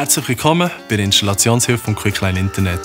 Herzlich willkommen bei der Installationshilfe vom Quickline Internet.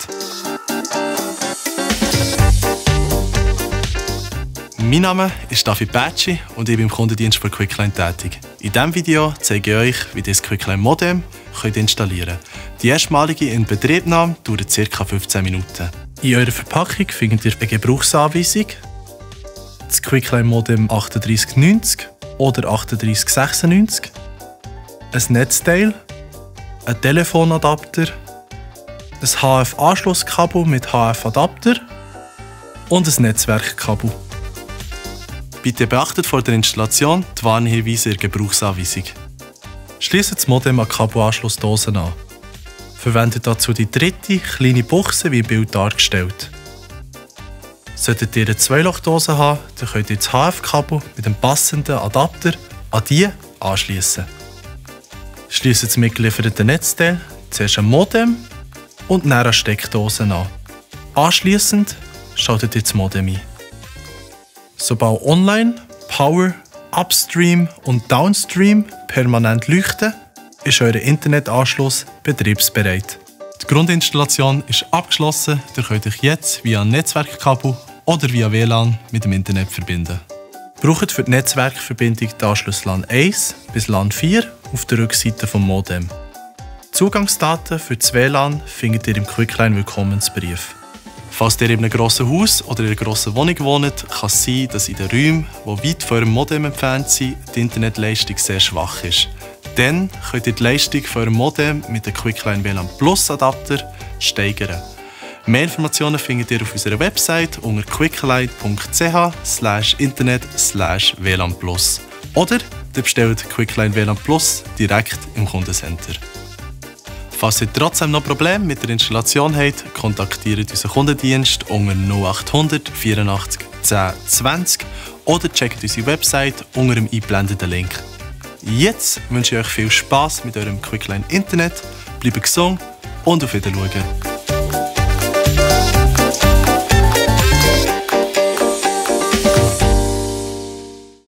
Mein Name ist David Batschi und ich bin im Kundendienst für Quickline tätig. In diesem Video zeige ich euch, wie ihr das Quickline Modem installieren könnt. Die erstmalige Inbetriebnahme dauert ca. 15 Minuten. In eurer Verpackung findet ihr eine Gebrauchsanweisung, das Quickline Modem 3890 oder 3896, ein Netzteil, ein Telefonadapter, ein HF-Anschlusskabel mit HF-Adapter und ein Netzwerkkabel. Bitte beachtet vor der Installation die Warnhinweise in der Gebrauchsanweisung. Schließt das Modem an die Kabelanschlussdose an. Verwendet dazu die dritte kleine Buchse wie im Bild dargestellt. Solltet ihr eine Zweilochdose haben, dann könnt ihr das HF-Kabel mit dem passenden Adapter an die anschließen. Schließt das mitgelieferte Netzteil zuerst am Modem und dann an die Steckdose an. Anschliessend schaltet ihr das Modem ein. Sobald Online, Power, Upstream und Downstream permanent leuchten, ist euer Internetanschluss betriebsbereit. Die Grundinstallation ist abgeschlossen, ihr könnt euch jetzt via ein Netzwerkkabel oder via WLAN mit dem Internet verbinden. Braucht für die Netzwerkverbindung die Anschlüsse LAN 1 bis LAN 4 auf der Rückseite des Modems. Zugangsdaten für das WLAN findet ihr im Quickline Willkommensbrief. Falls ihr in einem grossen Haus oder in einer grossen Wohnung wohnt, kann es sein, dass in den Räumen, die weit von eurem Modem entfernt sind, die Internetleistung sehr schwach ist. Dann könnt ihr die Leistung von eurem Modem mit dem Quickline WLAN Plus Adapter steigern. Mehr Informationen findet ihr auf unserer Website unter quickline.ch/internet/WLAN Plus. Oder ihr bestellt Quickline WLAN Plus direkt im Kundencenter. Falls ihr trotzdem noch Probleme mit der Installation habt, kontaktiert unseren Kundendienst unter 0800 84 10 20 oder checkt unsere Website unter dem eingeblendeten Link. Jetzt wünsche ich euch viel Spass mit eurem Quickline Internet, bleibt gesund und auf Wiedersehen.